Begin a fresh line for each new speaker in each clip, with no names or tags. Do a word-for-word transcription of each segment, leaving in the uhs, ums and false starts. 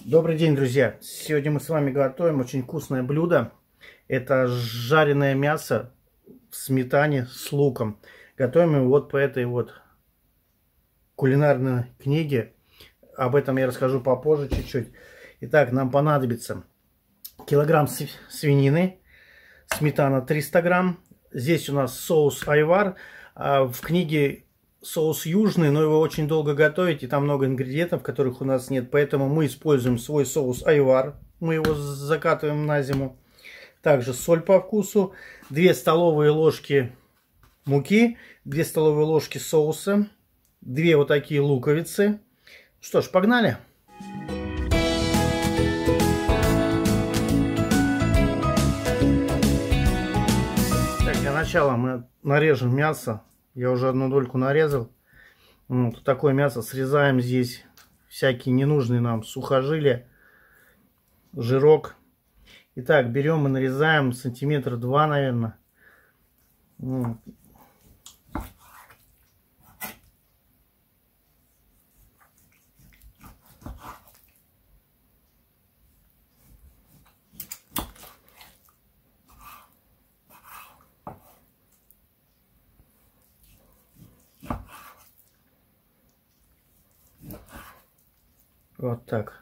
Добрый день, друзья! Сегодня мы с вами готовим очень вкусное блюдо. Это жареное мясо в сметане с луком. Готовим его вот по этой вот кулинарной книге. Об этом я расскажу попозже чуть-чуть. Итак, нам понадобится килограмм свинины, сметана триста грамм. Здесь у нас соус айвар. В книге соус южный, но его очень долго готовить, и там много ингредиентов, которых у нас нет. Поэтому мы используем свой соус айвар. Мы его закатываем на зиму. Также соль по вкусу, две столовые ложки муки, две столовые ложки соуса, две вот такие луковицы. Что ж, погнали! Так, для начала мы нарежем мясо. Я уже одну дольку нарезал. Вот такое мясо. Срезаем здесь всякие ненужные нам сухожилия, жирок. Итак, берем и нарезаем сантиметра два, наверное. Вот. Вот так.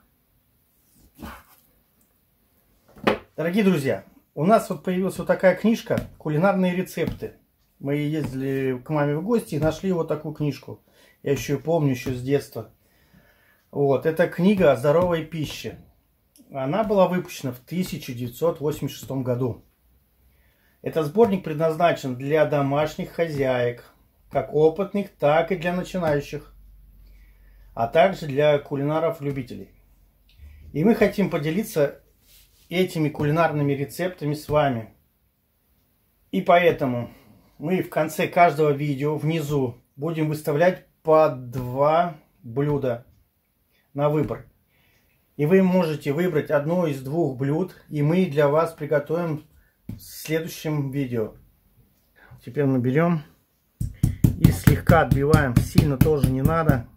Дорогие друзья, у нас вот появилась вот такая книжка «Кулинарные рецепты». Мы ездили к маме в гости и нашли вот такую книжку. Я еще ее помню, еще с детства. Вот, это книга о здоровой пище. Она была выпущена в тысяча девятьсот восемьдесят шестом году. Этот сборник предназначен для домашних хозяек, как опытных, так и для начинающих, а также для кулинаров-любителей. И мы хотим поделиться этими кулинарными рецептами с вами. И поэтому мы в конце каждого видео внизу будем выставлять по два блюда на выбор. И вы можете выбрать одно из двух блюд, и мы для вас приготовим в следующем видео. Теперь мы берем и слегка отбиваем, сильно тоже не надо.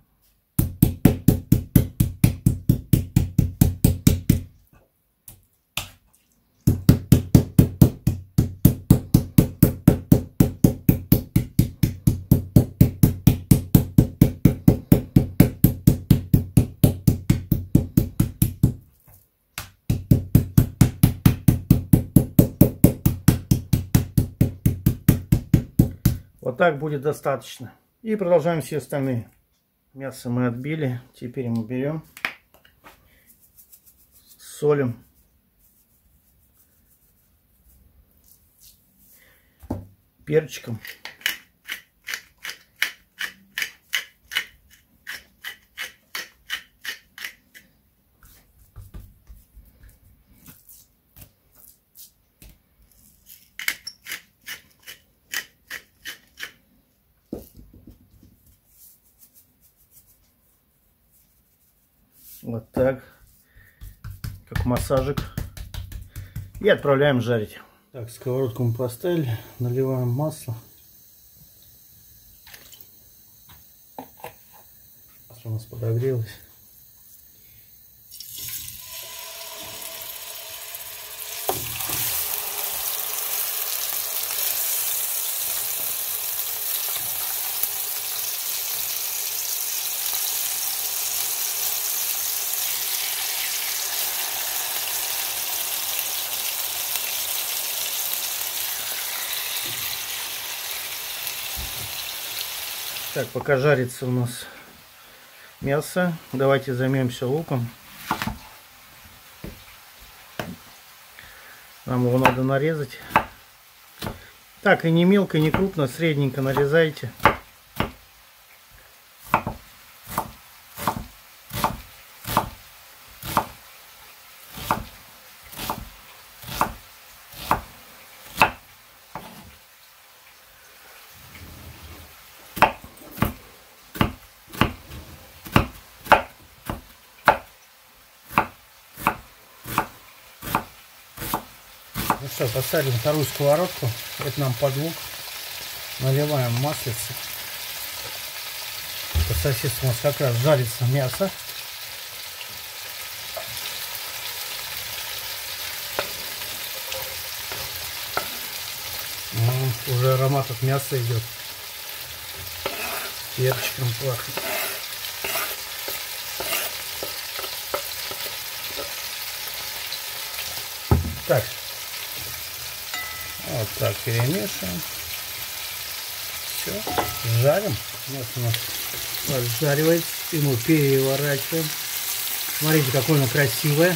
Вот так будет достаточно. И продолжаем все остальные. Мясо мы отбили. Теперь мы берем, солим. Перчиком. Вот так, как массажик. И отправляем жарить. Так, сковородку мы поставили, наливаем масло. Масло у нас подогрелось. Так, пока жарится у нас мясо, давайте займемся луком. Нам его надо нарезать. Так, и не мелко, и не крупно, средненько нарезайте. Ну что, поставили вторую сковородку. Это нам под лук. Наливаем маслице. По соседству у нас как раз жарится мясо. Уже аромат от мяса идет. Перчиком пахнет. Так. Вот так перемешиваем. Все. Жарим. Вот у нас поджаривается. И мы переворачиваем. Смотрите, какое оно красивое.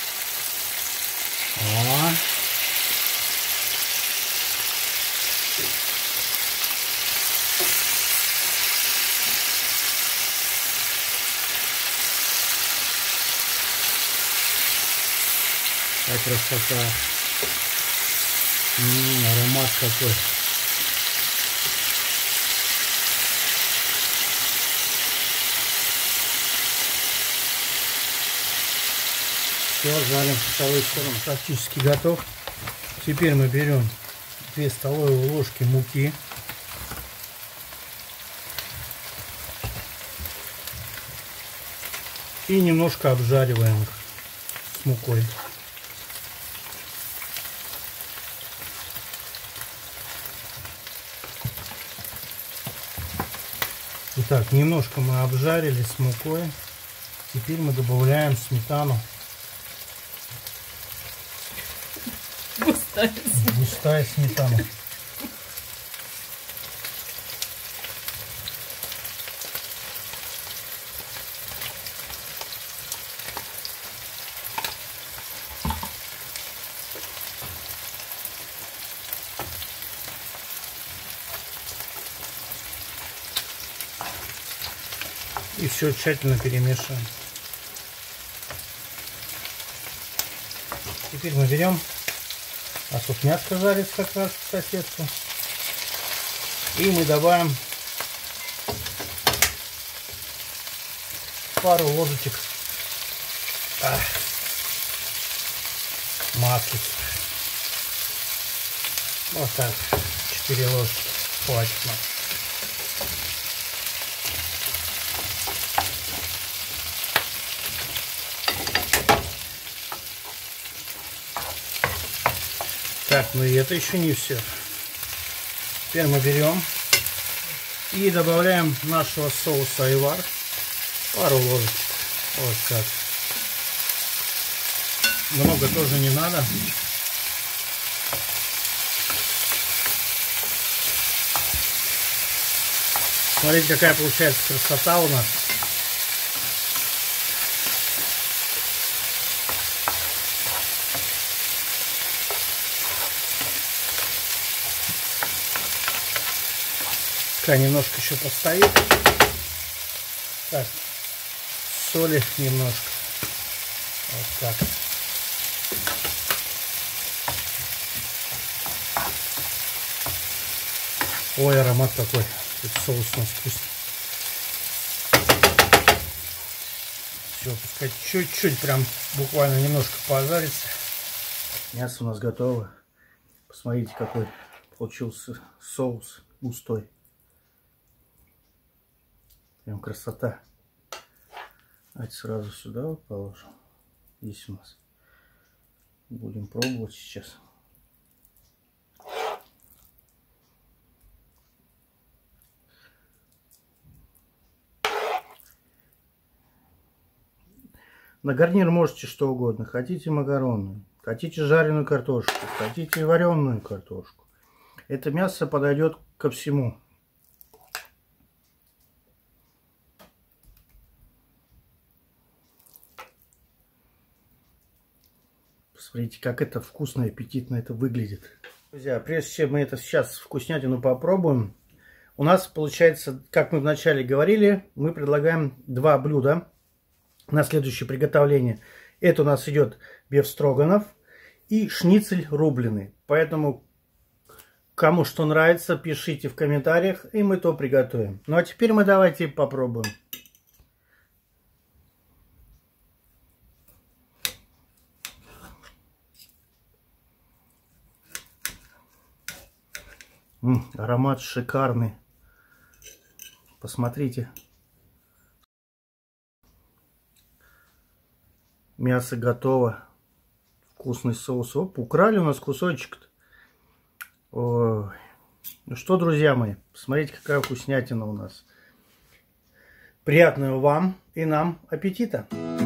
О. Какая красота. М-м, аромат какой. Все, жарим со второй стороны. Практически готов. Теперь мы берем две столовые ложки муки. И немножко обжариваем их с мукой. Итак, немножко мы обжарили с мукой. Теперь мы добавляем сметану.
Густая сметана.
Густая сметана. И все тщательно перемешиваем. Теперь мы берем, а тут мяско жарится как раз по соседству, и мы добавим пару ложечек а, маслица. Вот так, четыре ложки хватит нам. Так, ну и это еще не все. Теперь мы берем и добавляем нашего соуса айвар. Пару ложек. Вот так. Много тоже не надо. Смотрите, какая получается красота у нас. Немножко еще постоит. Так, соли немножко. Вот так. Ой, аромат какой. Этот соус у нас вкусный. Все, пускай чуть-чуть, прям буквально немножко пожарится. Мясо у нас готово. Посмотрите, какой получился соус густой. Прям красота. Давайте сразу сюда вот положим. Здесь у нас. Будем пробовать сейчас. На гарнир можете что угодно. Хотите макароны, хотите жареную картошку, хотите вареную картошку. Это мясо подойдет ко всему. Смотрите, как это вкусно и аппетитно это выглядит. Друзья, прежде чем мы это сейчас вкуснятину попробуем, у нас получается, как мы вначале говорили, мы предлагаем два блюда на следующее приготовление. Это у нас идет бефстроганов и шницель рубленый. Поэтому, кому что нравится, пишите в комментариях, и мы то приготовим. Ну а теперь мы давайте попробуем. М, аромат шикарный. Посмотрите. Мясо готово. Вкусный соус. Оп, украли у нас кусочек. Ой, Ну что, друзья мои, смотрите, какая вкуснятина у нас. Приятного вам и нам аппетита!